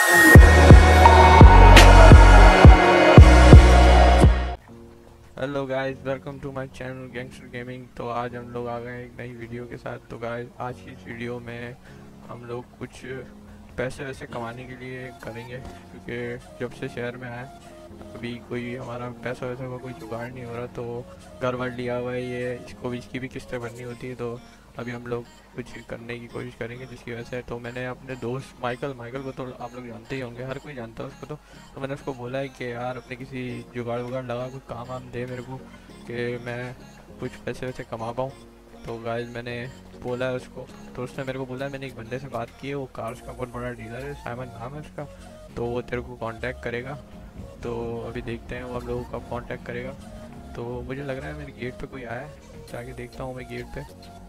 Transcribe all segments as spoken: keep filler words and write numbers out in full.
Hello guys, welcome to my channel gangster gaming. तो आज हम लोग आ गए एक नई वीडियो के साथ। तो गाइस, आज की इस वीडियो में हम लोग कुछ पैसे वैसे कमाने के लिए करेंगे, क्योंकि जब से शहर में आए अभी कोई हमारा पैसा वैसा का कोई जुगाड़ नहीं हो रहा। तो घर वर लिया हुआ है, ये इसको भी इसकी भी किस्तें भरनी होती है। तो अभी हम लोग कुछ करने की कोशिश करेंगे जिसकी वजह से। तो मैंने अपने दोस्त माइकल माइकल को तो आप लोग जानते ही होंगे, हर कोई जानता है उसको। तो, तो मैंने उसको बोला है कि यार अपने किसी जुगाड़ वुगाड़ लगा, कुछ काम वाम दे मेरे को कि मैं कुछ पैसे वैसे कमा पाऊँ। तो गाइस मैंने बोला है उसको, तो उसने मेरे को बोला है, मैंने एक बंदे से बात की है, वो कार्स का बहुत बड़ा डीलर है, साइमन नाम है उसका। तो वो तेरे को कांटेक्ट करेगा। तो अभी देखते हैं वो हम लोगों का कांटेक्ट करेगा। तो मुझे लग रहा है मेरे गेट पे कोई आया है, जाके देखता हूँ मैं गेट पे।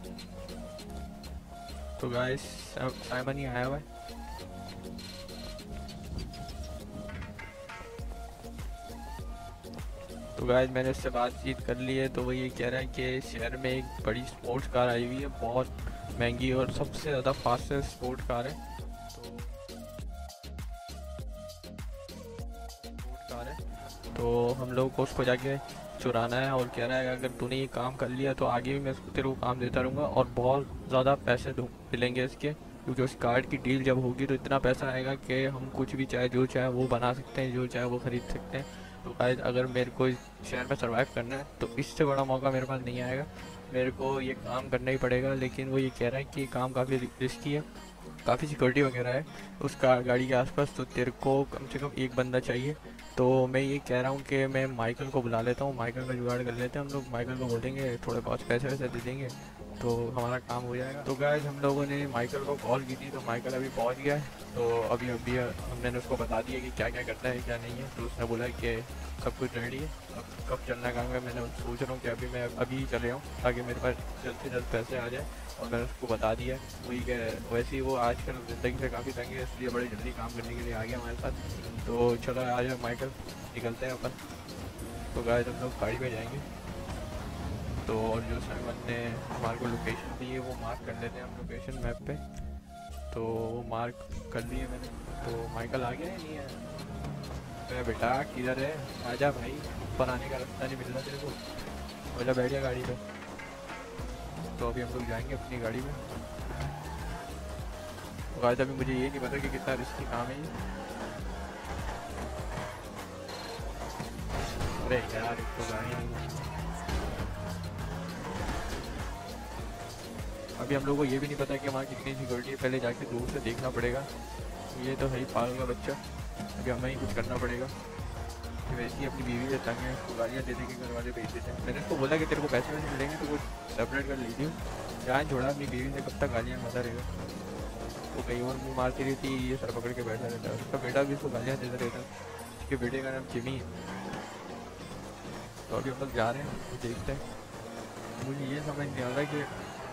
तो गाइस साइमन ही आया हुआ है। तो गाइस मैंने उससे बातचीत कर ली है। तो वो ये कह रहा है कि शहर में एक बड़ी स्पोर्ट्स कार आई हुई है, बहुत महंगी और सबसे ज़्यादा फास्टेस्ट स्पोर्ट कार है। तो कार है तो हम लोग को उसको जाके चुराना है। और कह रहा है अगर तूने ये काम कर लिया तो आगे भी मैं उसको तेरे को काम देता रहूँगा और बहुत ज़्यादा पैसे मिलेंगे इसके, क्योंकि उस कार्ड की डील जब होगी तो इतना पैसा आएगा कि हम कुछ भी चाहे जो चाहे वो बना सकते हैं, जो चाहे वो ख़रीद सकते हैं। तो गाइस अगर मेरे को इस शहर में सर्वाइव करना है तो इससे बड़ा मौका मेरे पास नहीं आएगा, मेरे को ये काम करना ही पड़ेगा। लेकिन वो ये कह रहा है कि काम काफ़ी रिस्की है, काफ़ी सिक्योरिटी वगैरह है उस कार गाड़ी के आसपास, तो तेरे को कम से कम एक बंदा चाहिए। तो मैं ये कह रहा हूँ कि मैं माइकल को बुला लेता हूँ, माइकल का जुगाड़ कर लेते हैं हम लोग। माइकल को बोलेंगे थोड़े बहुत पैसे वैसे दे देंगे तो हमारा काम हो जाएगा। तो गाइस हम लोगों ने माइकल को कॉल की थी, तो माइकल अभी पहुँच गया है। तो अभी अभी हमने उसको बता दिया कि क्या क्या करना है क्या नहीं है। तो उसने बोला कि सब कुछ रेडी है, अब कब चलना काम है। मैंने सोच रहा हूँ कि अभी मैं अभी चले आऊँ ताकि मेरे पास जल्द से जल्द पैसे आ जाए। और मैंने उसको बता दिया वही कि वैसे ही वो आजकल ज़िंदगी से काफ़ी तंग है, इसलिए बड़े जल्दी काम करने के लिए आ गया हमारे साथ। तो चलो आ जाओ माइकल, निकलते हैं अपन। तो गाइस हम लोग गाड़ी में जाएंगे। तो और जो साइमन ने हमारे को लोकेशन दी है वो मार्क कर लेते हैं हम लोकेशन मैप पे। तो वो मार्क कर लिए मैंने। तो माइकल आ गया है नहीं है? मैं बेटा किधर है, आजा भाई, ऊपर आने का रास्ता नहीं मिल रहा तेरे को, बोला बैठ जा गाड़ी पे। तो अभी हम लोग जाएंगे अपनी गाड़ी में। तो गाइस अभी मुझे ये नहीं पता कि कितना रिस्की काम है ये। अरे यार तो गाड़ी नहीं, अभी हम लोग को ये भी नहीं पता कि वहाँ कितनी सिक्योरिटी है, पहले जाके दूर से देखना पड़ेगा। ये तो है ही पागल का बच्चा, अभी हमें ही कुछ करना पड़ेगा। कि वैसे ही अपनी बीवी से तंग है, उसको गालियाँ दे देंगे घर वाले भेज देते हैं। मैंने उसको बोला कि तेरे को पैसे वैसे मिलेंगे तो कुछ सेपरेट कर लीजिए, जान छोड़ा अपनी बीवी से कब तक गालियाँ खाता रहेगा। वो कहीं और मुँह मारती रहती, ये सर पकड़ के बैठा रहता है। उसका बेटा भी उसको गालियाँ देता रहता है, उसके बेटे का नाम जिमी है। तो अभी हम लोग जा रहे हैं, देखते हैं। मुझे ये समझ नहीं आ रहा कि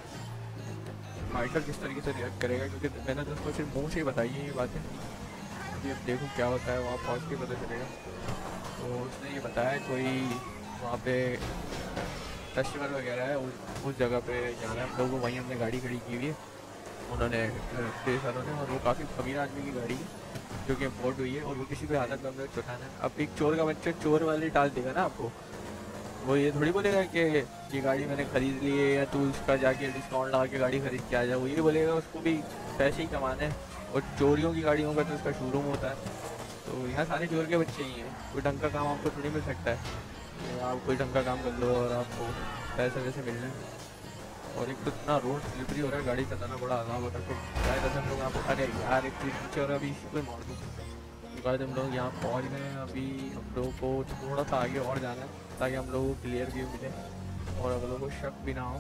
माइकल किस तरीके से रिएक्ट करेगा, क्योंकि मैंने तो उसको सिर्फ मुँह से ही बताई है ये बातें। अभी अब देखो क्या होता है, वहाँ पहुँच के पता चलेगा। तो उसने ये बताया कोई वहाँ पे फेस्टिवल वगैरह है, उस उस जगह पे जाना है हम लोगों को। वहीं हमने गाड़ी खड़ी की हुई है उन्होंने ढेर सालों ने, और वो काफ़ी अमीर आदमी की गाड़ी है जो कि इम्पोर्ट हुई है, और वो किसी भी हालत में हमें चुराना है। अब एक चोर का बच्चा चोर वाली टाल देगा ना आपको, वो ये थोड़ी बोलेगा कि ये गाड़ी मैंने ख़रीद ली है, या तू उसका जाके डिस्काउंट लगा के गाड़ी खरीद के आ जाए। वो ये बोलेगा उसको भी पैसे ही कमाने हैं, और चोरियों की गाड़ियों का तो उसका शोरूम होता है। तो यहाँ सारे चोर के बच्चे ही हैं, कोई ढंग का काम आपको थोड़ी मिल सकता है। आप कोई ढंग का काम कर लो और आपको पैसे वैसे मिल जाए। और एक तो इतना रोड स्लिपरी हो रहा है, गाड़ी चलाना बड़ा आराम होता है। तो शायद हम लोग आपको, अरे यार एक चीज़ पीछे और अभी इसी को मार दूँ। बाद हम लोग यहाँ पहुँच गए हैं। अभी हम लोगों को थोड़ा सा आगे और जाना है ताकि हम लोगों को क्लियर व्यू मिले और अगलों को शक भी ना हो।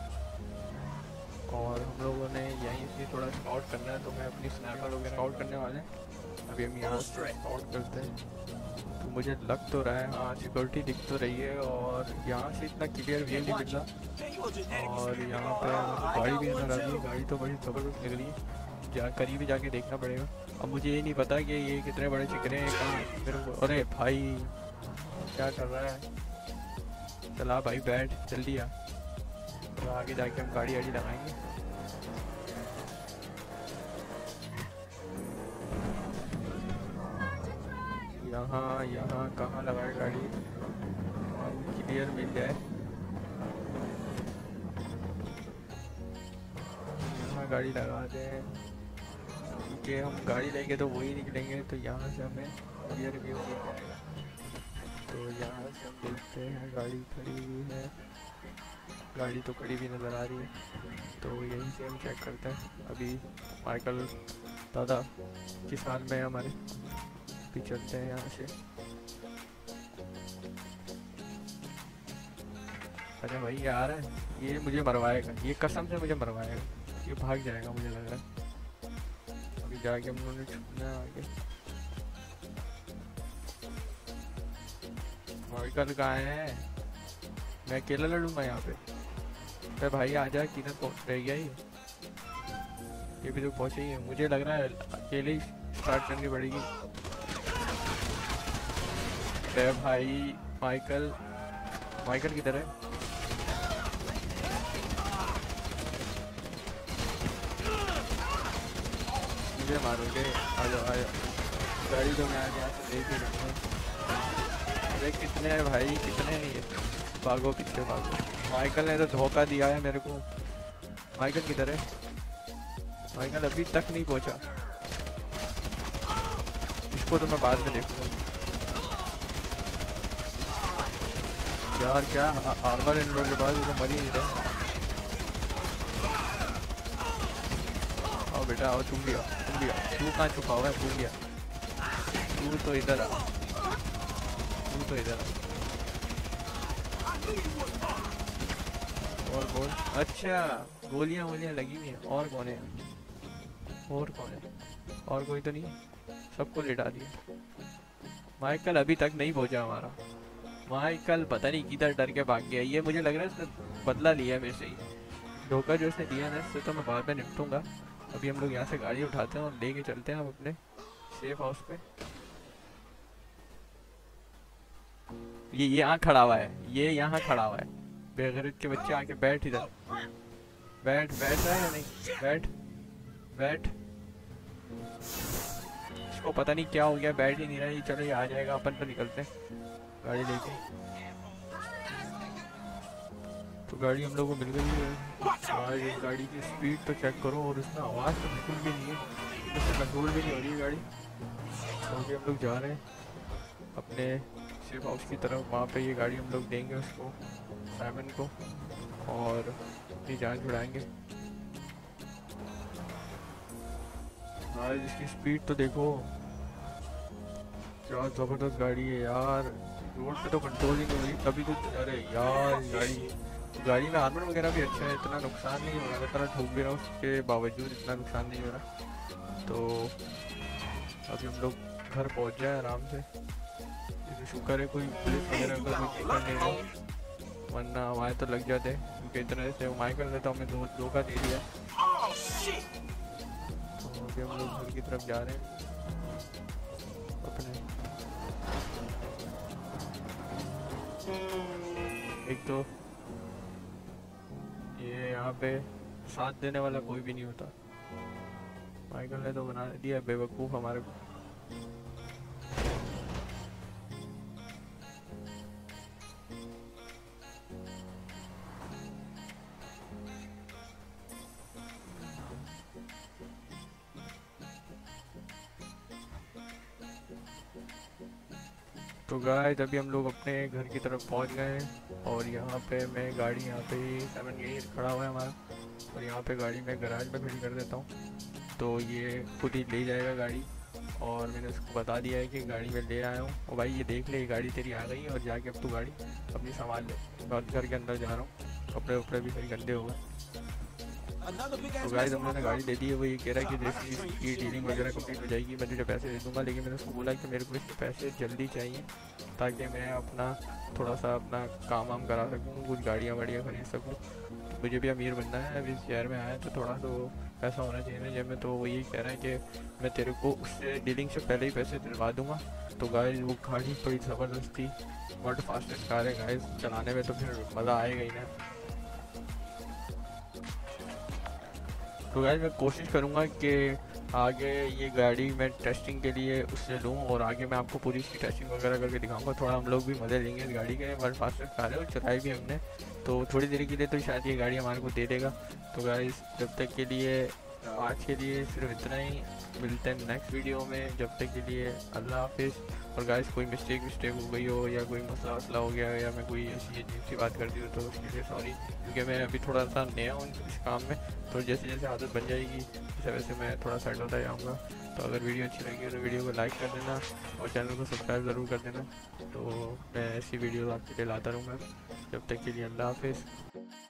और हम लोगों ने यहीं से थोड़ा स्काउट करना है, तो मैं अपनी स्नैपर वगैरह स्काउट करने वाले हैं। अभी हम यहाँ से स्काउट करते हैं। तो मुझे लग तो रहा है हाँ सिक्योरिटी दिख तो रही है, और यहाँ से इतना क्लियर व्यू नहीं मिल रहा। और यहाँ पे गाड़ी भी नजर आ रही है, गाड़ी तो बड़ी ज़बरदस्त लग रही है, जा करीब ही जाके देखना पड़ेगा। अब मुझे ये नहीं पता कि ये कितने बड़े चिकने हैं कहाँ मेरे को। अरे भाई क्या कर रहा है, चला भाई बैठ जल्दी आ। तो आगे जाके हम गाड़ी वाड़ी लगाएंगे। यहाँ यहाँ कहाँ लगाए गाड़ी, क्लियर मिल जाए। यहाँ गाड़ी लगा दें, क्योंकि हम गाड़ी लेंगे तो वही निकलेंगे, तो यहाँ से हमें क्लियर व्यू मिल जाएगा। तो यहाँ से हम देखते हैं गाड़ी खड़ी हुई है, गाड़ी तो खड़ी भी नज़र आ रही है, तो यहीं से हम चेक करते हैं। अभी माइकल दादा किस हाल में है हमारे, भी चलते हैं यहाँ से। अरे भाई ये आ रहा है, ये मुझे मरवाएगा, ये कसम से मुझे मरवाएगा, ये भाग जाएगा मुझे लग रहा है। अभी जाके हम लोगों ने छूना आगे। माइकल कहाँ है, मैं अकेला लड़ूंगा यहाँ पे। अरे भाई आ जा, किधर पहुँच रह गया ये ये भी तो पहुँचे ही है। मुझे लग रहा है अकेले ही स्टार्ट करनी पड़ेगी। अरे भाई माइकल माइकल किधर है? मुझे मारोगे? आ जाओ आ जाओ, गाड़ी तो मैं आज यहाँ से देख ही रहा हूँ। अरे कितने हैं भाई, कितने हैं ये? भागो पीछे भागो। माइकल ने तो धोखा दिया है मेरे को। माइकल किधर है? माइकल अभी तक नहीं पहुंचा। इसको तो मैं बाद में देखूंगा यार। क्या आर्मर इन लोगों के पास, तो मर ही नहीं रहे। आओ बेटा आओ, तुम भी आओ, तुम भी आओ। तू कहाँ छुपा हुआ है? तू भी आ, तू तो इधर आ, तू तो इधर आ। और बोल। अच्छा गोलियां वोलियां लगी हुई हैं। और कौन है? और कौन है? और कोई तो नहीं, सबको लेटा दिया। माइकल अभी तक नहीं पहुंचा हमारा। माइकल पता नहीं किधर डर के भाग गया। ये मुझे लग रहा है इसने बदला लिया मेरे से ही, धोखा जो इसने दिया ना, इससे तो मैं बाद में निपटूंगा। अभी हम लोग यहाँ से गाड़ी उठाते हैं और लेके चलते हैं हम अपने सेफ हाउस पे। ये यहाँ खड़ा हुआ है, ये यहाँ खड़ा हुआ है। बेगैरत के बच्चे आके बैठ इधर, बैठ बैठ रहा है या नहीं? बैठ बैठ। इसको पता नहीं क्या हो गया, बैठ ही नहीं रहा है। चलो ये आ जाएगा, अपन तो निकलते हैं गाड़ी लेके। तो गाड़ी हम लोग को मिल गई है। और ये गाड़ी की स्पीड तो चेक करो, और उसमें आवाज़ तो बिल्कुल भी नहीं है, उससे कंट्रोल भी नहीं हो रही है गाड़ी। तो अभी हम लोग जा रहे हैं अपने सेफ हाउस की तरफ। वहाँ पे ये गाड़ी हम लोग देंगे उसको, साइमन को, और अपनी जान छुड़ाएंगे। यार इसकी स्पीड तो देखो, क्या ज़बरदस्त गाड़ी है यार। रोड पे तो कंट्रोल ही नहीं हो रही तभी तो। अरे यार गाड़ी गाड़ी में आर्मर वगैरह भी अच्छा है, इतना नुकसान नहीं हो रहा। इतना ठोक भी रहा हूँ, उसके बावजूद इतना नुकसान नहीं हो रहा। तो अभी हम लोग घर पहुँच जाए आराम से। शुक्र है कोई पुलिस वगैरह का कोई दिक्कत नहीं है, वरना हमारे तो लग जाते। क्योंकि इतने से माइकल ने तो हमें दो धोखा दे दिया। तो अभी हम लोग घर की तरफ जा रहे हैं अपने। एक तो ये यहाँ पे साथ देने वाला कोई भी नहीं होता। माइकल ने तो बना दिया बेवकूफ़ हमारे को। तो गाइस अभी हम लोग अपने घर की तरफ पहुंच गए हैं, और यहाँ पे मैं गाड़ी यहाँ पे ही सेवन यही खड़ा हुआ है हमारा, और यहाँ पे गाड़ी मैं गैराज में खड़ी कर देता हूँ। तो ये खुद ही ले जाएगा गाड़ी, और मैंने उसको बता दिया है कि गाड़ी में ले आया हूँ। और भाई ये देख ले, गाड़ी तेरी आ गई है, और जाके अब तू गाड़ी अपनी संभाल ले। मैं घर के अंदर जा रहा हूँ, कपड़े वपड़े भी सही गंदे हो गए। तो गाइस हम लोगों ने गाड़ी दे दी है। वो ये कह रहा है कि जैसे इसकी डीलिंग वगैरह कंप्लीट हो जाएगी मैं तुझे पैसे दे दूँगा, लेकिन मैंने उसको बोला कि मेरे को इसके पैसे जल्दी चाहिए ताकि मैं अपना थोड़ा सा अपना काम वाम करा सकूँ, कुछ गाड़ियाँ वाड़ियाँ खरीद सकूँ। तो मुझे भी अमीर बनना है, अभी इस शहर में आया तो थोड़ा तो पैसा होना चाहिए ना जेब में। तो वो यही कह रहा है कि मैं तेरे को उससे डीलिंग से पहले ही पैसे दिलवा दूँगा। तो गाइस वो गाड़ी बड़ी ज़बरदस्त थी, वर्ल्ड फास्टेस्ट कार है गाइस, चलाने में तो फिर मज़ा आएगा ही ना। तो गाइस मैं कोशिश करूँगा कि आगे ये गाड़ी मैं टेस्टिंग के लिए उससे लूँ और आगे मैं आपको पूरी इसकी टेस्टिंग वगैरह करके दिखाऊंगा। थोड़ा हम लोग भी मज़े लेंगे इस गाड़ी के, वर्ल्ड फास्टेस्ट कार है और चलाई भी हमने, तो थोड़ी देर के लिए तो शायद ये गाड़ी हमारे को दे देगा। तो गाइस जब तक के लिए, आज के लिए सिर्फ इतना ही, मिलते हैं नेक्स्ट वीडियो में। जब तक के लिए अल्लाह हाफिज़। और गाइस कोई मिस्टेक मिस्टेक हो गई हो या कोई मसला वसला हो गया या मैं कोई ऐसी अजीब सी बात कर दी हो तो उसके लिए सॉरी, क्योंकि मैं अभी थोड़ा सा नया हूँ इस काम में। तो जैसे जैसे आदत बन जाएगी वैसे वैसे मैं थोड़ा सेट होता जाऊँगा। तो अगर वीडियो अच्छी लगी तो वीडियो को लाइक कर देना और चैनल को सब्सक्राइब ज़रूर कर देना। तो मैं ऐसी वीडियो आपके लिए लाता रहूँगा। जब तक के लिए अल्लाह हाफिज़।